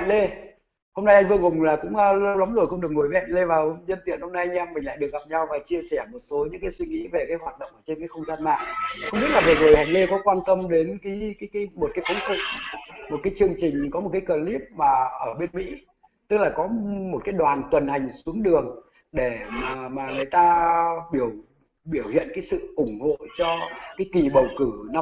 Hạnh Lê. Hôm nay anh Vương Hùng là cũng lâu lắm rồi không được ngồi với Hạnh Lê, vào nhân tiện hôm nay anh em mình lại được gặp nhau và chia sẻ một số những cái suy nghĩ về cái hoạt động ở trên cái không gian mạng. Không biết là vừa rồi Hạnh Lê có quan tâm đến cái một cái phóng sự, một cái chương trình, có một cái clip mà ở bên Mỹ, tức là có một cái đoàn tuần hành xuống đường để mà người ta biểu biểu hiện cái sự ủng hộ cho cái kỳ bầu cử năm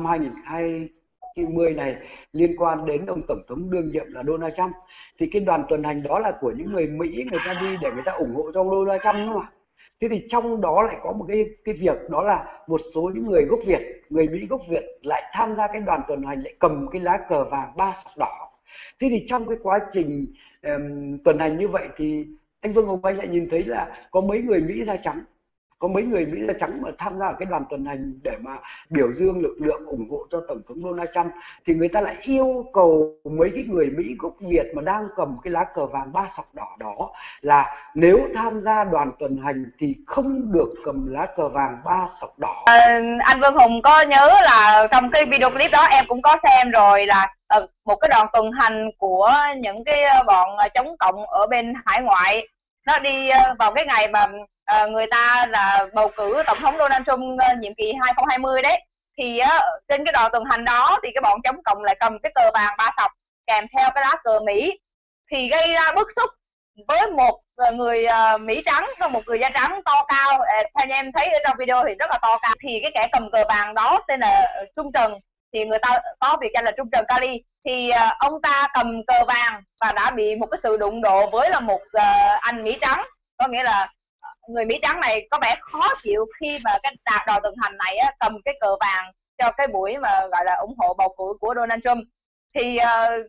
2020 này, liên quan đến ông tổng thống đương nhiệm là Donald Trump. Thì cái đoàn tuần hành đó là của những người Mỹ, người ta đi để người ta ủng hộ cho ông Donald Trump đó mà. Thế thì trong đó lại có một cái việc đó là một số những người gốc Việt, người Mỹ gốc Việt lại tham gia cái đoàn tuần hành, lại cầm cái lá cờ vàng ba sọc đỏ. Thế thì trong cái quá trình tuần hành như vậy thì anh Vương Hồng Anh lại nhìn thấy là có mấy người Mỹ da trắng, có mấy người Mỹ da trắng mà tham gia ở cái đoàn tuần hành để mà biểu dương lực lượng ủng hộ cho tổng thống Donald Trump, thì người ta lại yêu cầu mấy cái người Mỹ gốc Việt mà đang cầm cái lá cờ vàng ba sọc đỏ đó là nếu tham gia đoàn tuần hành thì không được cầm lá cờ vàng ba sọc đỏ. Anh Vương Hùng có nhớ là trong cái video clip đó em cũng có xem rồi, là một cái đoàn tuần hành của những cái bọn chống cộng ở bên hải ngoại, nó đi vào cái ngày mà người ta là bầu cử tổng thống Donald Trump nhiệm kỳ 2020 đấy. Thì trên cái đoàn tuần hành đó thì cái bọn chống cộng lại cầm cái cờ vàng ba sọc kèm theo cái lá cờ Mỹ, thì gây ra bức xúc với một người Mỹ trắng, một người da trắng to cao. Theo như em thấy ở trong video thì rất là to cao. Thì cái kẻ cầm cờ vàng đó tên là Trung Trần, thì người ta có biệt danh là Trung Trần Kali. Thì ông ta cầm cờ vàng và đã bị một cái sự đụng độ với là một anh Mỹ trắng, có nghĩa là người Mỹ trắng này có vẻ khó chịu khi mà cái đoàn tuần hành này cầm cái cờ vàng cho cái buổi mà gọi là ủng hộ bầu cử của Donald Trump. Thì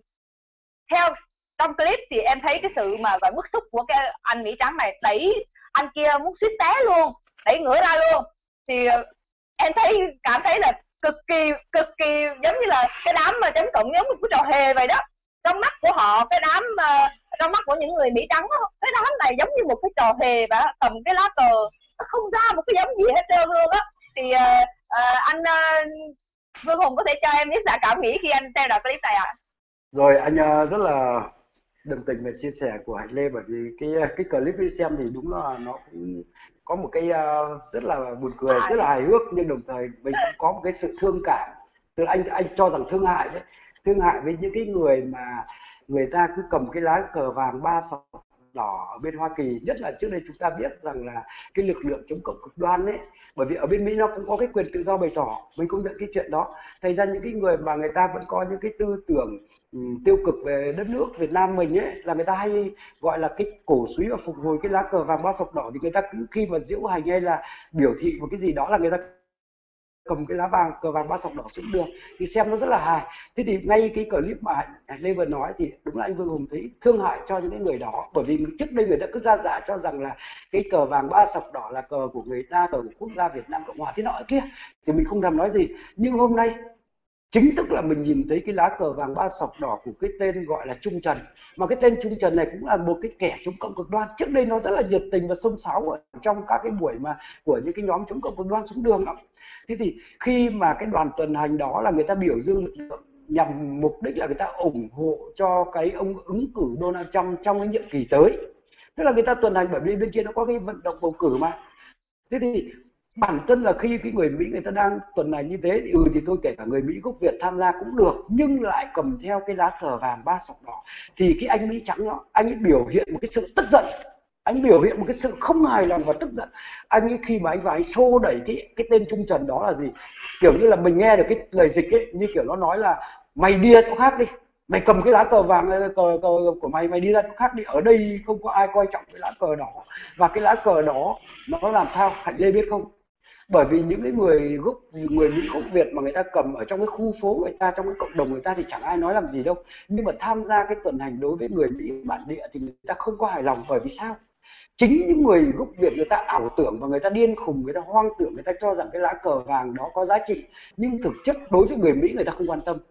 theo trong clip thì em thấy cái sự mà gọi bức xúc của cái anh Mỹ trắng này, đẩy anh kia muốn suýt té luôn, đẩy ngửa ra luôn. Thì em cảm thấy là cực kỳ giống như là cái đám mà chống cộng giống như cái trò hề vậy đó. Trong mắt của họ, cái đám trong mắt của những người Mỹ trắng đó, cái đám này giống như một cái trò hề và cầm cái lá cờ, nó không ra một cái giống gì hết trơn luôn á. Thì anh Vương Hùng có thể cho em biết giả cảm nghĩ khi anh xem đoạn clip này ạ? Rồi anh rất là đồng tình về chia sẻ của Hạnh Lê, bởi vì cái clip đi xem thì đúng là nó cũng có một cái rất là buồn cười, rất là hài hước, nhưng đồng thời mình cũng có một cái sự thương cảm. Tức là anh cho rằng thương hại đấy, thương hại với những cái người mà người ta cứ cầm cái lá cờ vàng ba sọc đỏ ở bên Hoa Kỳ. Nhất là trước đây chúng ta biết rằng là cái lực lượng chống cộng cực đoan ấy, bởi vì ở bên Mỹ nó cũng có cái quyền tự do bày tỏ, mình cũng nhận cái chuyện đó. Thành ra những cái người mà người ta vẫn có những cái tư tưởng tiêu cực về đất nước Việt Nam mình ấy, là người ta hay gọi là cái cổ súy và phục hồi cái lá cờ vàng ba sọc đỏ. Thì người ta cứ khi mà diễu hành hay là biểu thị một cái gì đó là người ta cầm cái lá vàng cờ vàng ba sọc đỏ xuống đường, thì xem nó rất là hài. Thế thì ngay cái clip mà Hạnh Lê vừa nói thì đúng là anh Vương Hùng thấy thương hại cho những cái người đó, bởi vì trước đây người ta cứ ra giả cho rằng là cái cờ vàng ba sọc đỏ là cờ của người ta, cờ của quốc gia Việt Nam Cộng hòa thế nọ kia, thì mình không thèm nói gì. Nhưng hôm nay chính thức là mình nhìn thấy cái lá cờ vàng ba sọc đỏ của cái tên gọi là Trung Trần. Mà cái tên Trung Trần này cũng là một cái kẻ chống cộng cực đoan. Trước đây nó rất là nhiệt tình và xông xáo ở trong các cái buổi mà của những cái nhóm chống cộng cực đoan xuống đường lắm. Thế thì khi mà cái đoàn tuần hành đó là người ta biểu dương lực lượng nhằm mục đích là người ta ủng hộ cho cái ông ứng cử Donald Trump trong cái nhiệm kỳ tới. Tức là người ta tuần hành bởi vì bên kia nó có cái vận động bầu cử mà. Thế thì bản thân là khi cái người Mỹ người ta đang tuần hành như thế thì thôi, kể cả người Mỹ gốc Việt tham gia cũng được, nhưng lại cầm theo cái lá cờ vàng ba sọc đỏ, thì cái anh Mỹ trắng đó, anh ấy biểu hiện một cái sự tức giận, anh biểu hiện một cái sự không hài lòng và tức giận. Anh ấy khi mà anh vào anh xô đẩy cái tên Trung Trần đó là gì, kiểu như là mình nghe được cái lời dịch ấy, như kiểu nó nói là mày đi ra chỗ khác đi, mày cầm cái lá cờ vàng cờ của mày, mày đi ra chỗ khác đi, ở đây không có ai coi trọng cái lá cờ đỏ. Và cái lá cờ đó nó làm sao Hạnh Lê biết không? Bởi vì những cái người Mỹ gốc Việt mà người ta cầm ở trong cái khu phố người ta, trong cái cộng đồng người ta thì chẳng ai nói làm gì đâu, nhưng mà tham gia cái tuần hành đối với người Mỹ bản địa thì người ta không có hài lòng. Bởi vì sao? Chính những người gốc Việt người ta ảo tưởng và người ta điên khùng, người ta hoang tưởng, người ta cho rằng cái lá cờ vàng đó có giá trị, nhưng thực chất đối với người Mỹ người ta không quan tâm.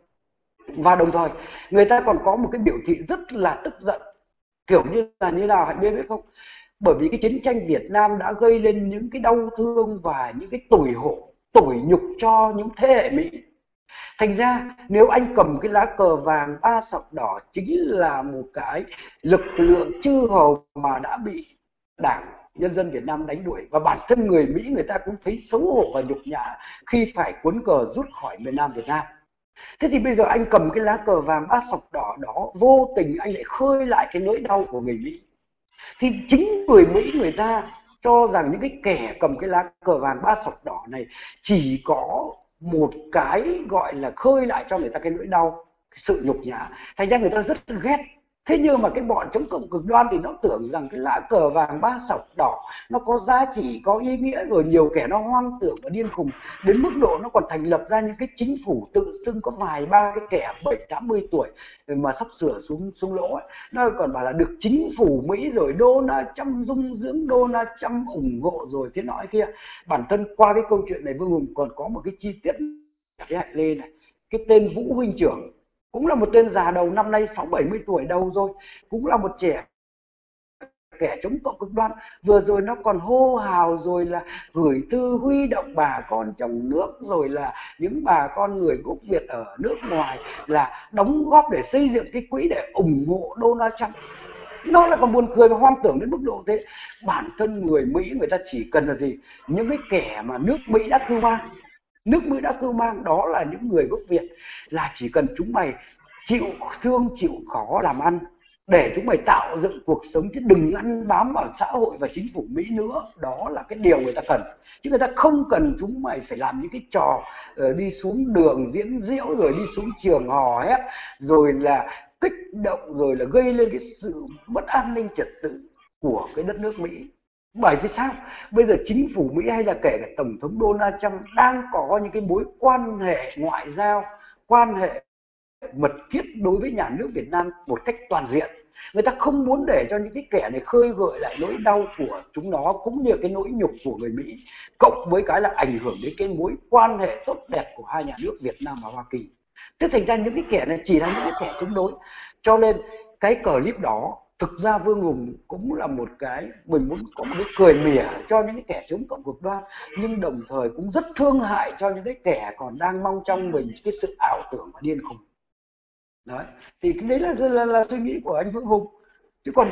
Và đồng thời người ta còn có một cái biểu thị rất là tức giận, kiểu như là như nào Hạnh biết không? Bởi vì cái chiến tranh Việt Nam đã gây lên những cái đau thương và những cái tủi nhục cho những thế hệ Mỹ. Thành ra nếu anh cầm cái lá cờ vàng ba sọc đỏ chính là một cái lực lượng chư hầu mà đã bị Đảng Nhân dân Việt Nam đánh đuổi, và bản thân người Mỹ người ta cũng thấy xấu hổ và nhục nhã khi phải cuốn cờ rút khỏi miền Nam Việt Nam. Thế thì bây giờ anh cầm cái lá cờ vàng ba sọc đỏ đó, vô tình anh lại khơi lại cái nỗi đau của người Mỹ. Thì chính người Mỹ người ta cho rằng những cái kẻ cầm cái lá cờ vàng ba sọc đỏ này chỉ có một cái gọi là khơi lại cho người ta cái nỗi đau, cái sự nhục nhã, thành ra người ta rất ghét. Thế nhưng mà cái bọn chống cộng cực đoan thì nó tưởng rằng cái lá cờ vàng ba sọc đỏ nó có giá trị, có ý nghĩa, rồi nhiều kẻ nó hoang tưởng và điên khùng đến mức độ nó còn thành lập ra những cái chính phủ tự xưng có vài ba cái kẻ 70-80 tuổi mà sắp sửa xuống lỗ ấy. Nó còn bảo là được chính phủ Mỹ rồi Donald Trump dung dưỡng, Donald Trump ủng hộ rồi thế nọ kia. Bản thân qua cái câu chuyện này Vương Hùng còn có một cái chi tiết cái Hạnh Lê này, cái tên Vũ huynh trưởng cũng là một tên già đầu, năm nay 60-70 tuổi đầu rồi, cũng là một kẻ chống cộng cực đoan. Vừa rồi nó còn hô hào rồi là gửi thư huy động bà con trong nước, rồi là những bà con người gốc Việt ở nước ngoài là đóng góp để xây dựng cái quỹ để ủng hộ Donald Trump. Nó là còn buồn cười và hoang tưởng đến mức độ thế. Bản thân người Mỹ người ta chỉ cần là gì? Những cái kẻ mà nước Mỹ đã cưu mang, nước Mỹ đã cưu mang đó là những người gốc Việt, là chỉ cần chúng mày chịu thương chịu khó làm ăn để chúng mày tạo dựng cuộc sống, chứ đừng ăn bám vào xã hội và chính phủ Mỹ nữa. Đó là cái điều người ta cần, chứ người ta không cần chúng mày phải làm những cái trò đi xuống đường diễn diễu, rồi đi xuống trường hò hét, rồi là kích động, rồi là gây lên cái sự mất an ninh trật tự của cái đất nước Mỹ. Bởi vì sao? Bây giờ chính phủ Mỹ hay là kể cả Tổng thống Donald Trump đang có những cái mối quan hệ ngoại giao, quan hệ mật thiết đối với nhà nước Việt Nam một cách toàn diện. Người ta không muốn để cho những cái kẻ này khơi gợi lại nỗi đau của chúng nó, cũng như cái nỗi nhục của người Mỹ, cộng với cái là ảnh hưởng đến cái mối quan hệ tốt đẹp của hai nhà nước Việt Nam và Hoa Kỳ. Thế thành ra những cái kẻ này chỉ là những cái kẻ chống đối. Cho nên cái clip đó thực ra Vương Hùng cũng là một cái, mình muốn có một cái cười mỉa cho những cái kẻ chống cộng cực đoan, nhưng đồng thời cũng rất thương hại cho những cái kẻ còn đang mong trong mình cái sự ảo tưởng và điên khùng. Đấy, thì cái đấy là suy nghĩ của anh Vương Hùng. Chứ còn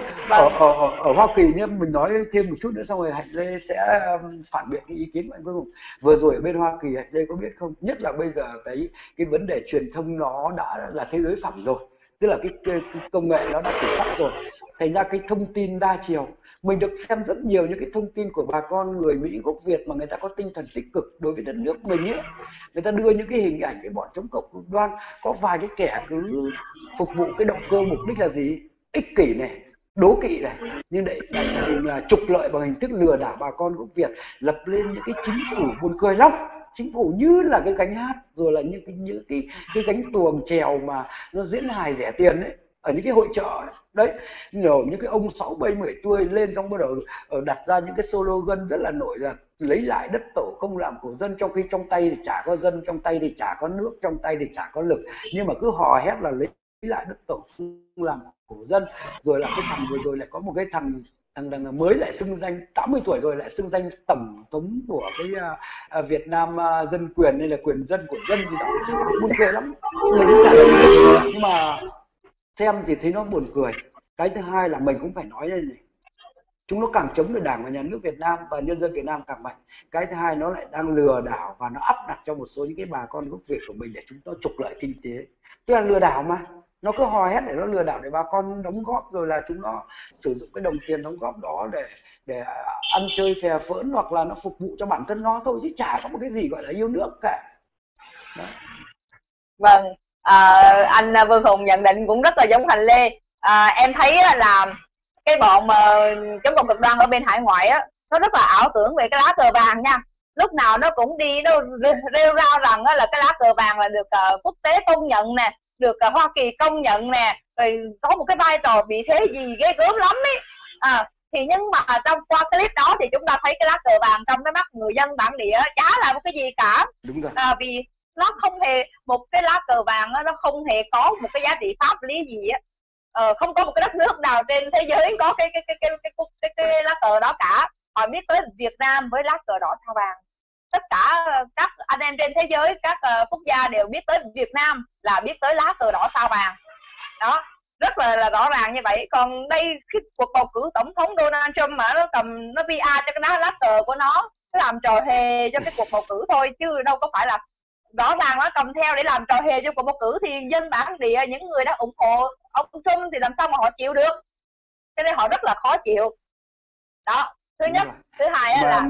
ở Hoa Kỳ nhé, mình nói thêm một chút nữa xong rồi Hạnh Lê sẽ phản biện cái ý kiến của anh Vương Hùng. Vừa rồi ở bên Hoa Kỳ Hạnh Lê có biết không, nhất là bây giờ cái vấn đề truyền thông nó đã là thế giới phẳng rồi, tức là cái công nghệ nó đã kiểm soát rồi, thành ra cái thông tin đa chiều. Mình được xem rất nhiều những cái thông tin của bà con người Mỹ gốc Việt mà người ta có tinh thần tích cực đối với đất nước mình ấy. Người ta đưa những cái hình ảnh cái bọn chống cộng cực đoan, có vài cái kẻ cứ phục vụ cái động cơ mục đích là gì? Ích kỷ này, đố kỵ này, nhưng để là trục lợi bằng hình thức lừa đảo bà con gốc Việt, lập lên những cái chính phủ buồn cười lắm. Chính phủ như là cái gánh hát, rồi là những cái gánh tuồng chèo mà nó diễn hài rẻ tiền đấy ở những cái hội chợ ấy. Đấy, những cái ông 60-70 tuổi lên xong bắt đầu đặt ra những cái slogan rất là nổi, là lấy lại đất tổ không làm của dân, trong khi trong tay thì chả có dân, trong tay thì chả có nước, trong tay thì chả có lực, nhưng mà cứ hò hét là lấy lại đất tổ không làm của dân. Rồi là cái thằng vừa rồi lại có một cái thằng mới lại xưng danh 80 tuổi rồi lại xưng danh tổng thống của cái Việt Nam dân quyền, hay là quyền dân của dân gì đó, buồn cười lắm. Mình cũng chả được, nhưng mà xem thì thấy nó buồn cười. Cái thứ hai là mình cũng phải nói đây này, chúng nó càng chống được Đảng và Nhà nước Việt Nam và nhân dân Việt Nam càng mạnh. Cái thứ hai nó lại đang lừa đảo và nó áp đặt cho một số những cái bà con gốc Việt của mình để chúng nó trục lợi kinh tế. Tức là lừa đảo mà, nó cứ hò hét để nó lừa đảo để bà con đóng góp, rồi là chúng nó sử dụng cái đồng tiền đóng góp đó để ăn chơi phè phỡn, hoặc là nó phục vụ cho bản thân nó thôi, chứ chả có một cái gì gọi là yêu nước cả. Đó. Vâng, anh Vương Hùng nhận định cũng rất là giống Thành Lê. Em thấy là cái bọn mà chống cộng cực đoan ở bên hải ngoại á, nó rất là ảo tưởng về cái lá cờ vàng nha. Lúc nào nó cũng đi nó rêu rao rằng là cái lá cờ vàng là được quốc tế công nhận nè, được Hoa Kỳ công nhận nè, rồi có một cái vai trò vị thế gì ghê gớm lắm ấy. Thì nhưng mà trong qua clip đó thì chúng ta thấy cái lá cờ vàng trong cái mắt người dân bản địa chả là một cái gì cả. Đúng rồi. Vì nó không hề, một cái lá cờ vàng đó, nó không hề có một cái giá trị pháp lý gì á. Không có một cái đất nước nào trên thế giới có cái lá cờ đó cả. Họ biết tới Việt Nam với lá cờ đỏ sao vàng. Tất cả các anh em trên thế giới, các quốc gia đều biết tới Việt Nam là biết tới lá cờ đỏ sao vàng. Đó, rất là rõ ràng như vậy. Còn đây cái cuộc bầu cử tổng thống Donald Trump mà nó cầm nó PR cho cái lá cờ của nó làm trò hề cho cái cuộc bầu cử thôi, chứ đâu có phải là rõ ràng nó cầm theo để làm trò hề cho cuộc bầu cử. Thì dân bản địa, những người đã ủng hộ ông Trump thì làm sao mà họ chịu được, cho nên họ rất là khó chịu. Đó, thứ nhất. Thứ hai là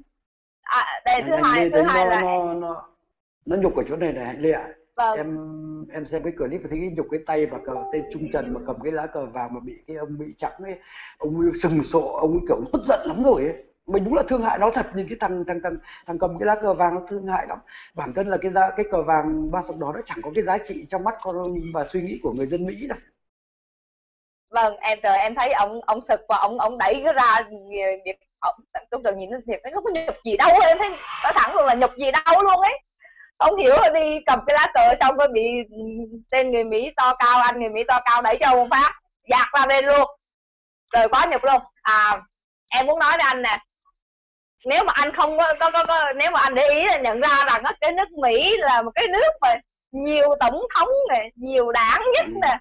thứ hai là nó nhục ở chỗ này này Lê ạ. Vâng. Em xem cái clip thấy cái nhục cái tay và tay trung trần mà cầm cái lá cờ vàng mà bị cái ông bị trắng ấy, ông ấy sừng sộ, ông ấy kiểu tức giận lắm rồi ấy. Mình đúng là thương hại nó thật, nhưng cái thằng cầm cái lá cờ vàng nó thương hại lắm. Bản thân là cái cờ vàng ba sọc đó nó chẳng có cái giá trị trong mắt con và suy nghĩ của người dân Mỹ đâu. Vâng, em thấy ông sực và ông đẩy cái ra việc ông nhìn nó thiệt, nó có nhục gì đâu. Em thấy nói thẳng luôn là nhục gì đâu luôn ấy. Không hiểu đi cầm cái lá cờ xong rồi bị tên người Mỹ to cao, anh người Mỹ to cao đẩy cho một phát dạt ra bên luôn, rồi quá nhục luôn. Em muốn nói với anh nè, nếu mà anh không có nếu mà anh để ý là nhận ra rằng cái nước Mỹ là một cái nước mà nhiều tổng thống này, nhiều đảng nhất nè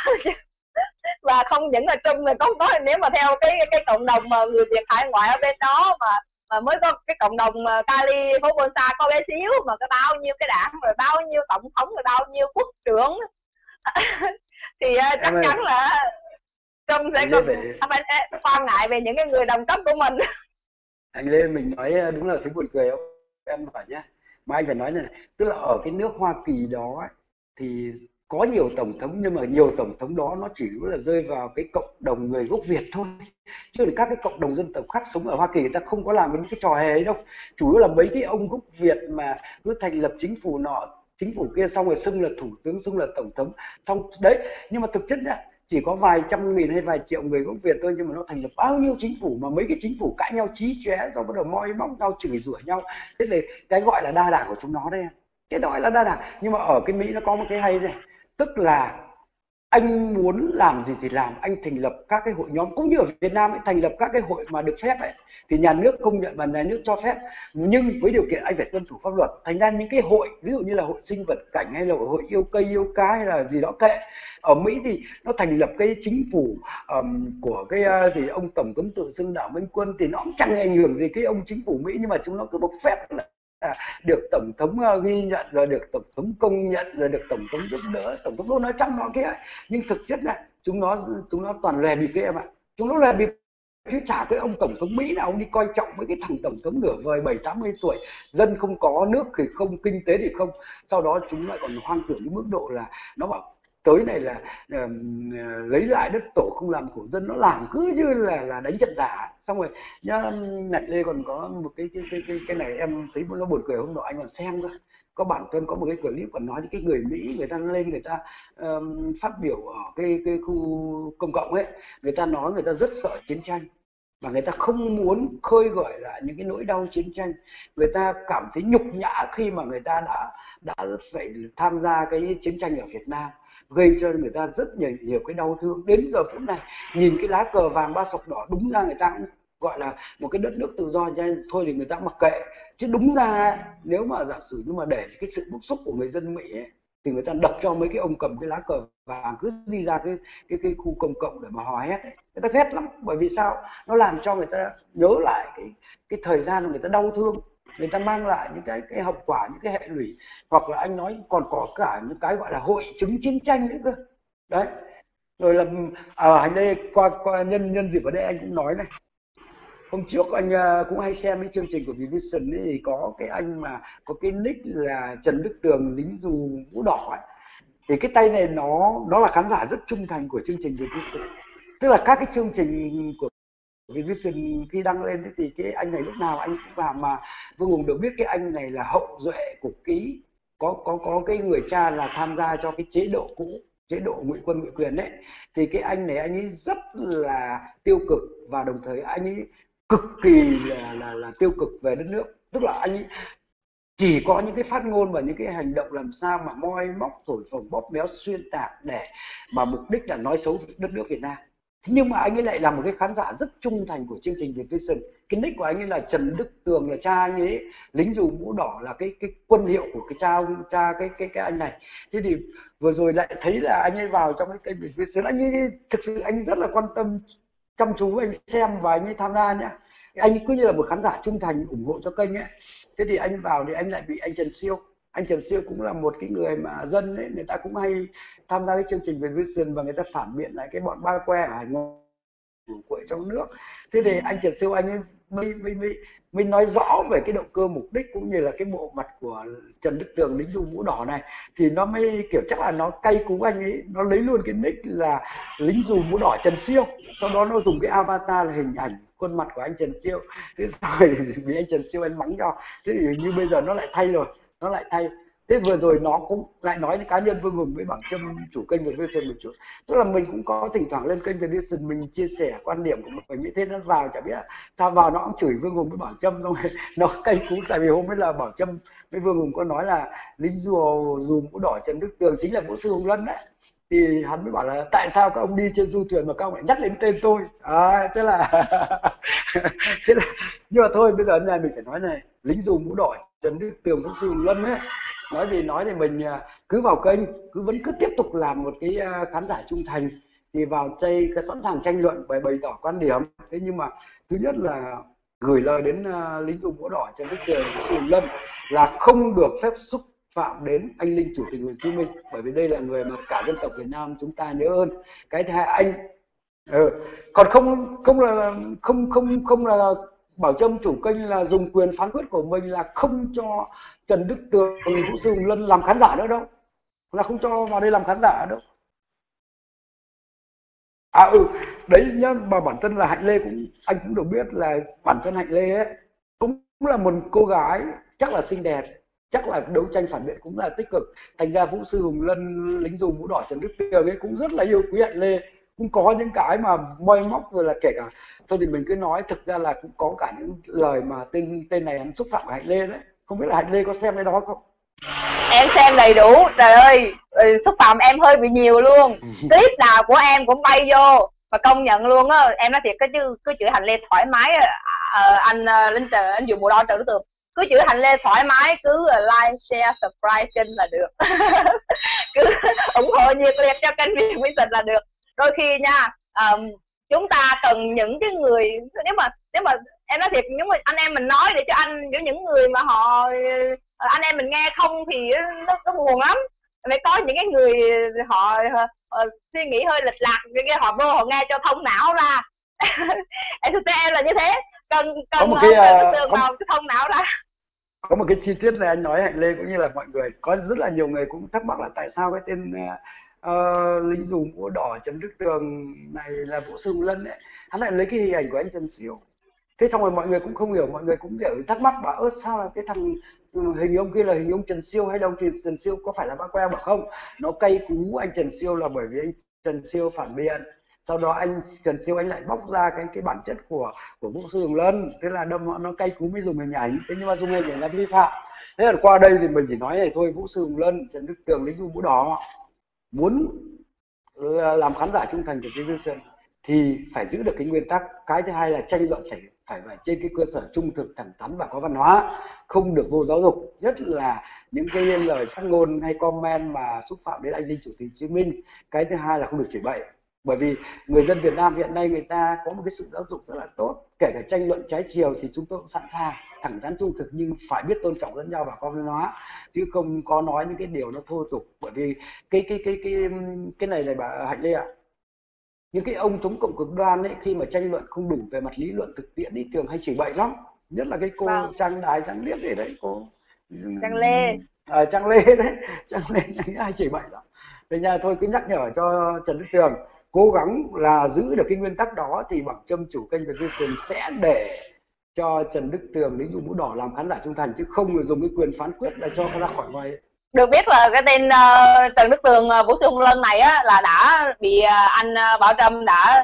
và không những là Trump này có nếu mà theo cái cộng đồng mà người Việt hải ngoại ở bên đó mà mới có cái cộng đồng Cali phố Bonsa có bé xíu mà có bao nhiêu cái đảng, rồi bao nhiêu tổng thống, rồi bao nhiêu quốc trưởng thì chắc chắn là Trump sẽ không quan ngại về những cái người đồng cấp của mình. Anh Lê, mình nói đúng là thấy buồn cười không? Em hỏi nhé, mà anh phải nói này, tức là ở cái nước Hoa Kỳ đó ấy, thì có nhiều tổng thống, nhưng mà nhiều tổng thống đó nó chỉ là rơi vào cái cộng đồng người gốc Việt thôi, chứ các cái cộng đồng dân tộc khác sống ở Hoa Kỳ người ta không có làm những cái trò hề ấy đâu. Chủ yếu là mấy cái ông gốc Việt mà cứ thành lập chính phủ nọ chính phủ kia, xong rồi xưng là thủ tướng, xưng là tổng thống, xong đấy. Nhưng mà thực chất nhá, chỉ có vài trăm nghìn hay vài triệu người gốc Việt thôi, nhưng mà nó thành lập bao nhiêu chính phủ, mà mấy cái chính phủ cãi nhau chí chóe, xong bắt đầu moi móc nhau, chửi rủa nhau. Thế thì cái gọi là đa đảng của chúng nó đây, cái đó là đa đảng. Nhưng mà ở cái Mỹ nó có một cái hay này, tức là anh muốn làm gì thì làm, anh thành lập các cái hội nhóm, cũng như ở Việt Nam ấy, thành lập các cái hội mà được phép ấy, thì nhà nước công nhận và nhà nước cho phép, nhưng với điều kiện anh phải tuân thủ pháp luật. Thành ra những cái hội ví dụ như là hội sinh vật cảnh hay là hội yêu cây yêu cá hay là gì đó kệ, ở Mỹ thì nó thành lập cái chính phủ của cái gì ông tổng thống tự xưng Đảng Minh Quân, thì nó cũng chẳng ảnh hưởng gì cái ông chính phủ Mỹ, nhưng mà chúng nó cứ bộc phép là được tổng thống ghi nhận, rồi được tổng thống công nhận, rồi được tổng thống giúp đỡ, tổng thống luôn nói trong nó kia. Nhưng thực chất là chúng nó toàn lè bịp đấy em ạ. Chúng nó lè bịp, chứ chả cái ông tổng thống Mỹ nào ông đi coi trọng với cái thằng tổng thống nửa vời 70-80 tuổi, dân không có, nước thì không, kinh tế thì không. Sau đó chúng lại còn hoang tưởng đến mức độ là nó bảo tới này là lấy lại đất tổ không làm khổ dân, nó làm cứ như là đánh trận giả. Xong rồi nhá, này đây còn có một cái này em thấy nó buồn cười, hôm nọ anh còn xem cơ, có bản thân có một cái clip còn nói những cái người Mỹ người ta lên, người ta phát biểu ở cái khu công cộng ấy, người ta nói người ta rất sợ chiến tranh và người ta không muốn khơi gợi lại những cái nỗi đau chiến tranh. Người ta cảm thấy nhục nhã khi mà người ta đã phải tham gia cái chiến tranh ở Việt Nam, gây cho người ta rất nhiều cái đau thương. Đến giờ phút này nhìn cái lá cờ vàng ba sọc đỏ, đúng ra người ta cũng gọi là một cái đất nước tự do thôi thì người ta mặc kệ, chứ đúng ra nếu mà giả sử nhưng mà để cái sự bức xúc của người dân Mỹ ấy, thì người ta đập cho mấy cái ông cầm cái lá cờ vàng cứ đi ra cái khu công cộng để mà hò hét ấy. Người ta ghét lắm, bởi vì sao? Nó làm cho người ta nhớ lại cái thời gian mà người ta đau thương, người ta mang lại những cái hậu quả, những cái hệ lụy, hoặc là anh nói còn có cả những cái gọi là hội chứng chiến tranh nữa cơ đấy. Rồi là anh đây qua nhân dịp ở đây anh cũng nói này, hôm trước anh cũng hay xem cái chương trình của Vision ấy, thì có cái anh mà có cái nick là Trần Đức Tường lính dù mũ đỏ ấy, thì cái tay này nó là khán giả rất trung thành của chương trình Vision. Tức là các cái chương trình của Vision khi đăng lên thì cái anh này lúc nào anh cũng vào, mà vô cùng được biết cái anh này là hậu duệ của ký có cái người cha là tham gia cho cái chế độ cũ, chế độ ngụy quân ngụy quyền đấy. Thì cái anh này anh ấy rất là tiêu cực, và đồng thời anh ấy cực kỳ là tiêu cực về đất nước. Tức là anh ấy chỉ có những cái phát ngôn và những cái hành động làm sao mà moi móc, thổi phồng, bóp méo, xuyên tạc để mà mục đích là nói xấu đất nước Việt Nam. Thế nhưng mà anh ấy lại là một cái khán giả rất trung thành của chương trình Việt Vision. Cái nick của anh ấy là Trần Đức Tường, là cha anh ấy lính dù mũ đỏ, là cái quân hiệu của cái cha cái anh này. Thế thì vừa rồi lại thấy là anh ấy vào trong cái kênh Việt Vision, anh ấy thực sự anh ấy rất là quan tâm, chăm chú anh xem và anh ấy tham gia nhá. Anh ấy cứ như là một khán giả trung thành ủng hộ cho kênh ấy. Thế thì anh vào thì anh lại bị anh Trần Siêu. Anh Trần Siêu cũng là một cái người mà dân ấy, người ta cũng hay tham gia cái chương trình Việt Vision và người ta phản biện lại cái bọn ba que ở Hải Ngoại của trong nước. Thế thì anh Trần Siêu anh ấy mới nói rõ về cái động cơ mục đích cũng như là cái bộ mặt của Trần Đức Tường lính dù mũ đỏ này, thì nó mới kiểu chắc là nó cay cú anh ấy, nó lấy luôn cái nick là lính dù mũ đỏ Trần Siêu, sau đó nó dùng cái avatar là hình ảnh khuôn mặt của anh Trần Siêu. Thế rồi vì anh Trần Siêu anh mắng cho, thế thì như bây giờ nó lại thay rồi, nó lại thay. Thế vừa rồi nó cũng lại nói đến cá nhân Vương Hùng với Bảo Trâm, chủ kênh Việt Vision một chút, tức là mình cũng có thỉnh thoảng lên kênh Việt Vision mình chia sẻ quan điểm của mình, như thế nó vào chả biết sao vào nó cũng chửi Vương Hùng với Bảo Trâm, xong rồi nó cay cú. Tại vì hôm ấy là Bảo Trâm với Vương Hùng có nói là lính dù mũ đỏ Trần Đức Tường chính là Vũ sư Hồng Luân đấy, thì hắn mới bảo là tại sao các ông đi trên du thuyền mà các ông lại nhắc đến tên tôi. Thế là thế là nhưng mà thôi, bây giờ này mình phải nói này, lính dù mũ đỏ Trần Đức Tường, Vũ sư Hồng Luân ấy, nói gì nói thì mình cứ vào kênh, vẫn cứ tiếp tục làm một cái khán giả trung thành, thì vào chơi sẵn sàng tranh luận và bày tỏ quan điểm. Thế nhưng mà thứ nhất là gửi lời đến lính dù mũ đỏ Trần Đức Tường, Vũ sư Hồng Luân là không được phép xúc phạm đến anh linh chủ tịch Hồ Chí Minh, bởi vì đây là người mà cả dân tộc Việt Nam chúng ta nhớ ơn. Cái thứ hai anh còn không là Bảo Trâm chủ kênh là dùng quyền phán quyết của mình là không cho Trần Đức Tường, Vũ sư Hồng Luân làm khán giả nữa đâu, là không cho vào đây làm khán giả đâu. Đấy nhá, mà bản thân là Hạnh Lê cũng, anh cũng được biết là bản thân Hạnh Lê ấy cũng là một cô gái chắc là xinh đẹp, chắc là đấu tranh phản biện cũng là tích cực, thành ra Vũ sư Hồng Luân, lính dù mũ đỏ Trần Đức Tường ấy cũng rất là yêu quý Hạnh Lê, cũng có những cái mà moi móc, rồi là kể cả thôi thì mình cứ nói, thực ra là cũng có cả những lời mà tên này hắn xúc phạm của Hạnh Lê đấy, không biết là Hạnh Lê có xem cái đó không? Em xem đầy đủ, trời ơi, xúc phạm em hơi bị nhiều luôn. Clip nào của em cũng bay vô, và công nhận luôn á, em nói thiệt cứ chửi Hạnh Lê thoải mái. Anh Linh Trời, anh dùng màu đỏ Trần Đức Tường, cứ chửi Hạnh Lê thoải mái, cứ like, share, subscribe kênh là được. Cứ ủng hộ nhiệt liệt cho kênh Việt Vision là được. Đôi khi nha, chúng ta cần những cái người, nếu mà em nói thiệt, nếu mà anh em mình nói để cho những người mà họ anh em mình nghe không thì nó buồn lắm. Phải có những cái người họ suy nghĩ hơi lệch lạc, cái họ vô họ nghe cho thông não ra. Em thực tế em là như thế, cần tường vào cái thông não ra. Có một cái chi tiết này anh nói Hạnh Lê cũng như là mọi người, có rất là nhiều người cũng thắc mắc là tại sao cái tên lính dù mũ đỏ Trần Đức Tường này là Vũ sư Hồng Luân ấy, hắn lại lấy cái hình ảnh của anh Trần Siêu. Thế xong rồi mọi người cũng không hiểu, mọi người cũng kiểu thắc mắc bảo sao là cái thằng hình ông kia là hình ông Trần Siêu hay là ông Trần Siêu có phải là bác que, bảo không, nó cay cú anh Trần Siêu là bởi vì anh Trần Siêu phản biện, sau đó anh Trần Siêu anh lại bóc ra cái bản chất của Vũ sư Hồng Luân, thế là đâm nó cay cú mới dùng hình ảnh. Thế nhưng mà dùng hình ảnh là vi phạm. Thế là qua đây thì mình chỉ nói này thôi, Vũ sư Hồng Luân, Trần Đức Tường, lính dù mũ đỏ muốn làm khán giả trung thành của Việt Vision thì phải giữ được cái nguyên tắc. Cái thứ hai là tranh luận phải trên cái cơ sở trung thực, thẳng thắn và có văn hóa, không được vô giáo dục, nhất là những cái lời phát ngôn hay comment mà xúc phạm đến anh linh chủ tịch Hồ Chí Minh. Cái thứ hai là không được chửi bậy, bởi vì người dân Việt Nam hiện nay người ta có một cái sự giáo dục rất là tốt, kể cả tranh luận trái chiều thì chúng tôi cũng sẵn sàng thẳng thắn trung thực, nhưng phải biết tôn trọng lẫn nhau và có văn hóa, chứ không có nói những cái điều nó thô tục. Bởi vì cái này bà Hạnh Lê ạ, những cái ông chống cộng cực đoan ấy, khi mà tranh luận không đủ về mặt lý luận thực tiễn thì thường hay chửi bậy lắm, nhất là cái cô Trang Đài, Trang Liếp gì đấy, cô Trang Lê, Trang Lê đấy, Trang Lê hay chửi bậy lắm. Thế nhà thôi cứ nhắc nhở cho Trần Đức Tường cố gắng là giữ được cái nguyên tắc đó, thì Bảo Trâm chủ kênh Việt Vision sẽ để cho Trần Đức Tường, lính dù mũ đỏ làm khán giả trung thành, chứ không là dùng cái quyền phán quyết là cho ra khỏi ngoài. Được biết là cái tên Trần Đức Tường, Vũ sư Hồng Luân này á, là đã bị anh Bảo Trâm đã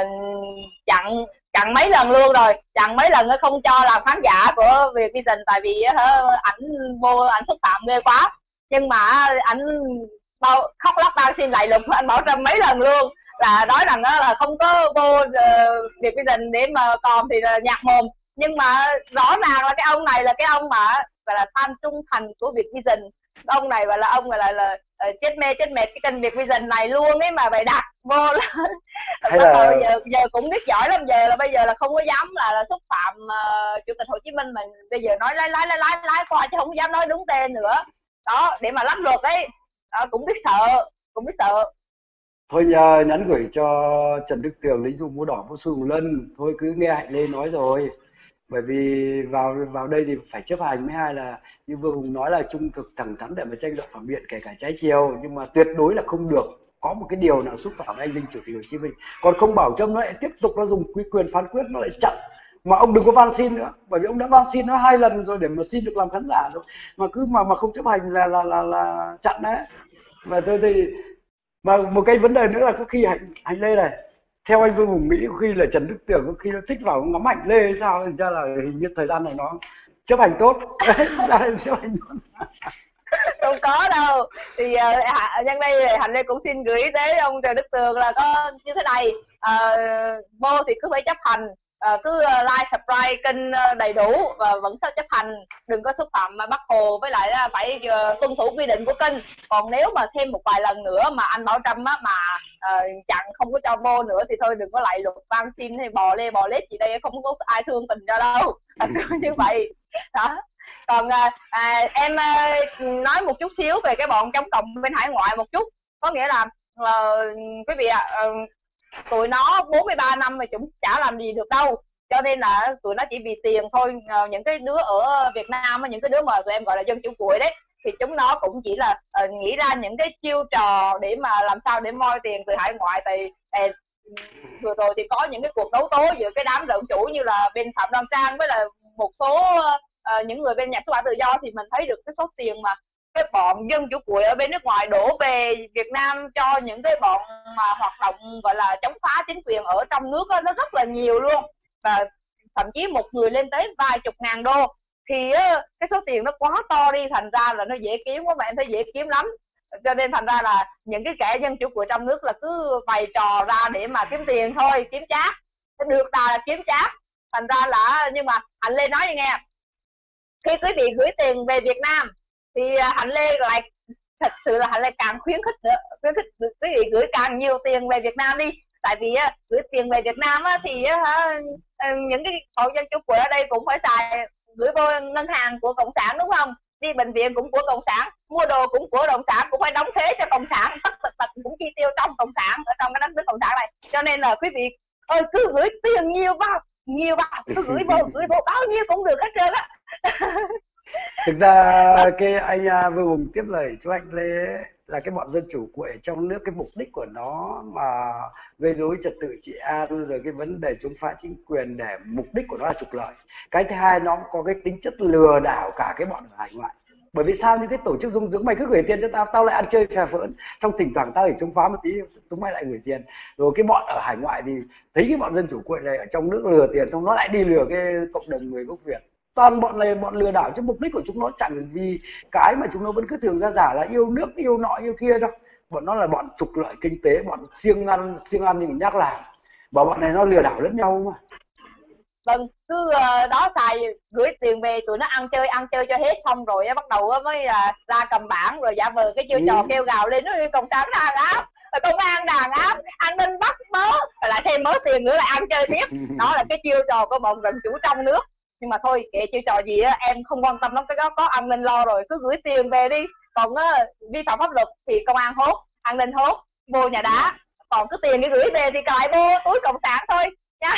chặn mấy lần luôn rồi, chặn mấy lần không cho làm khán giả của Việt Vision, tại vì ảnh xúc phạm ghê quá. Nhưng mà ảnh khóc lóc van xin lại lục anh Bảo Trâm mấy lần luôn. là nói rằng đó là không có vô Vietvision để mà còn thì là nhạc mồm, nhưng mà rõ ràng là cái ông này là cái ông mà gọi là fan trung thành của Vietvision. Ông này gọi là ông gọi là chết mê chết mệt cái kênh Vietvision này luôn ấy, mà bày đặt vô là Hay bắt đầu là giờ cũng biết giỏi lắm, bây giờ là không có dám là xúc phạm chủ tịch Hồ Chí Minh, mình bây giờ nói lái qua chứ không có dám nói đúng tên nữa đó, để mà lách luật ấy đó, cũng biết sợ. thôi nhắn gửi cho Trần Đức Tường, lính dùng mũ đỏ vũ sư Hùng Lân, thôi cứ nghe Hạnh Lê nói rồi, bởi vì vào vào đây thì phải chấp hành, mới hai là như Vương Hùng nói là trung thực thẳng thắn để mà tranh luận phản biện kể cả trái chiều, nhưng mà tuyệt đối là không được có một cái điều nào xúc phạm anh linh chủ tịch Hồ Chí Minh. Còn không bảo Trâm nó lại tiếp tục nó dùng quyền phán quyết nó lại chặn, mà ông đừng có van xin nữa, bởi vì ông đã van xin nó 2 lần rồi để mà xin được làm khán giả rồi, mà cứ mà không chấp hành là chặn đấy. Và tôi thì mà một cái vấn đề nữa là có khi Hạnh Lê này, theo anh Vương Hùng nghĩ có khi là Trần Đức Tường có khi nó thích vào ngắm Hạnh Lê hay sao, thành ra là hình như thời gian này nó chấp hành tốt đấy, chấp hành tốt. Không có đâu, thì nhân đây Hạnh Lê cũng xin gửi tới ông Trần Đức Tường là có như thế này, vô thì cứ phải chấp hành, cứ like subscribe kênh đầy đủ và vẫn sẽ chấp hành, đừng có xúc phạm Bác Hồ, với lại phải tuân thủ quy định của kênh. Còn nếu mà thêm một vài lần nữa mà anh Bảo Trâm mà chặn không có cho vô nữa thì thôi đừng có lại luật van xin hay bò lê bò lết gì đây, không có ai thương tình cho đâu, như vậy đó. Còn em nói một chút xíu về cái bọn chống cộng bên hải ngoại một chút, có nghĩa là quý vị tụi nó 43 năm mà chúng chả làm gì được đâu, cho nên là tụi nó chỉ vì tiền thôi. Những cái đứa ở Việt Nam, những cái đứa mà tụi em gọi là dân chủ cuội đấy, thì chúng nó cũng chỉ là nghĩ ra những cái chiêu trò để mà làm sao để moi tiền từ hải ngoại. Tại vừa rồi thì có những cái cuộc đấu tố giữa cái đám rợn chủ như là bên Phạm Đoan Trang với là một số những người bên nhà xuất bản tự do, thì mình thấy được cái số tiền mà cái bọn dân chủ cuội ở bên nước ngoài đổ về Việt Nam cho những cái bọn mà hoạt động gọi là chống phá chính quyền ở trong nước đó, nó rất là nhiều luôn, và thậm chí một người lên tới vài chục ngàn đô. Thì cái số tiền nó quá to đi, thành ra là nó dễ kiếm quá, mà em thấy dễ kiếm lắm, cho nên thành ra là những cái kẻ dân chủ cuội trong nước là cứ bày trò ra để mà kiếm tiền thôi, kiếm chác, được là kiếm chác. Thành ra là, nhưng mà Hạnh Lê nói như nghe, khi quý vị gửi tiền về Việt Nam thì Hạnh Lê lại thật sự là Hạnh Lê càng khuyến khích nữa, khuyến khích quý vị gửi càng nhiều tiền về Việt Nam đi. Tại vì gửi tiền về Việt Nam thì những cái hộ dân chủ cuội ở đây cũng phải xài, gửi vô ngân hàng của cộng sản đúng không, đi bệnh viện cũng của cộng sản, mua đồ cũng của cộng sản, cũng phải đóng thuế cho cộng sản, tất tật cũng chi tiêu trong cộng sản, ở trong cái đất nước cộng sản này. Cho nên là quý vị ơi cứ gửi tiền nhiều vào, cứ gửi vô bao nhiêu cũng được hết trơn á. Thực ra cái anh Vương Hùng tiếp lời chú Hạnh Lê ấy, là cái bọn dân chủ cuội trong nước, cái mục đích của nó mà gây rối trật tự trị an, rồi cái vấn đề chống phá chính quyền, để mục đích của nó là trục lợi. Cái thứ hai, nó có cái tính chất lừa đảo cả cái bọn ở hải ngoại. Bởi vì sao, những cái tổ chức dung dưỡng, mày cứ gửi tiền cho tao, tao lại ăn chơi phè phỡn, xong thỉnh thoảng tao để chống phá một tí, chúng mày lại gửi tiền. Rồi cái bọn ở hải ngoại thì thấy cái bọn dân chủ cuội này ở trong nước lừa tiền, xong nó lại đi lừa cái cộng đồng người gốc Việt. Toàn bọn này bọn lừa đảo, chứ mục đích của chúng nó chẳng vì cái mà chúng nó vẫn cứ thường ra giả là yêu nước yêu nọ yêu kia đâu. Bọn nó là bọn trục lợi kinh tế, bọn siêng ăn thì mình nhắc lại, và bọn này nó lừa đảo lẫn nhau mà. Vâng, cứ đó xài, gửi tiền về tụi nó ăn chơi cho hết, xong rồi bắt đầu mới ra cầm bảng rồi giả vờ cái chiêu trò kêu gào lên, nó cộng sản đàn áp, công an đàn áp, an ninh bắt mớ, rồi lại thêm mớ tiền nữa lại ăn chơi tiếp. Đó là cái chiêu trò của bọn dân chủ trong nước. Nhưng mà thôi kệ chiêu trò gì em không quan tâm lắm, cái đó có an ninh lo rồi, cứ gửi tiền về đi. Còn vi phạm pháp luật thì công an hốt, an ninh hốt, vô nhà đá. Còn cứ tiền để gửi về thì cài vô túi cộng sản thôi nha.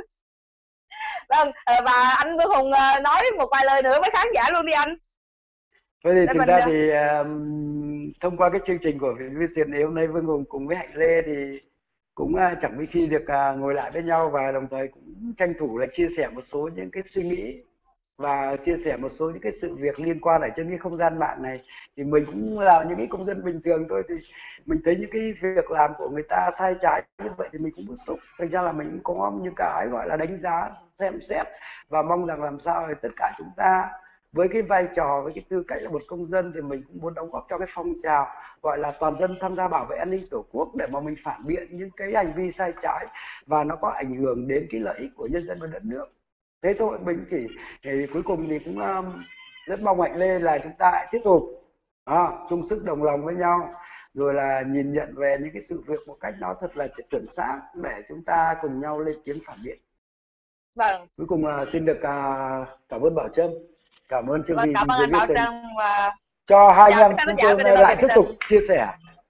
Vâng, và anh Vương Hùng nói một vài lời nữa với khán giả luôn đi anh. Vậy thì thực ra thì thông qua cái chương trình của Vietvision thì hôm nay Vương Hùng cùng với Hạnh Lê thì cũng chẳng mấy khi được ngồi lại với nhau, và đồng thời cũng tranh thủ là chia sẻ một số những cái suy nghĩ và chia sẻ một số những cái sự việc liên quan ở trên cái không gian mạng này. Thì mình cũng là những cái công dân bình thường thôi, thì mình thấy những cái việc làm của người ta sai trái như vậy thì mình cũng bức xúc. Thành ra là mình cũng có những cái gọi là đánh giá, xem xét, và mong rằng làm sao để tất cả chúng ta với cái vai trò, với cái tư cách là một công dân thì mình cũng muốn đóng góp cho cái phong trào gọi là toàn dân tham gia bảo vệ an ninh tổ quốc, để mà mình phản biện những cái hành vi sai trái và nó có ảnh hưởng đến cái lợi ích của nhân dân và đất nước. Thế thôi, mình chỉ thì cuối cùng thì cũng rất mong Hạnh Lê là chúng ta hãy tiếp tục chung sức đồng lòng với nhau, rồi là nhìn nhận về những cái sự việc một cách nó thật là chuẩn xác để chúng ta cùng nhau lên tiếng phản biện. Vâng. Cuối cùng xin được cảm ơn Bảo Trâm, cảm ơn Trương Vy, cảm ơn anh Bảo Trâm và cho hai anh em chúng tôi lại tiếp tục chia sẻ.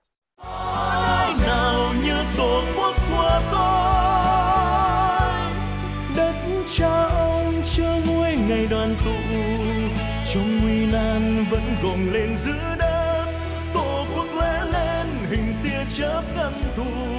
Nào như tổ quốc của tôi, đất cha ông chưa nguôi ngày đoàn tụ, trong nguy nan vẫn gồng lên giữ đất, tổ quốc lóe lên hình tia chớp ngăn thù.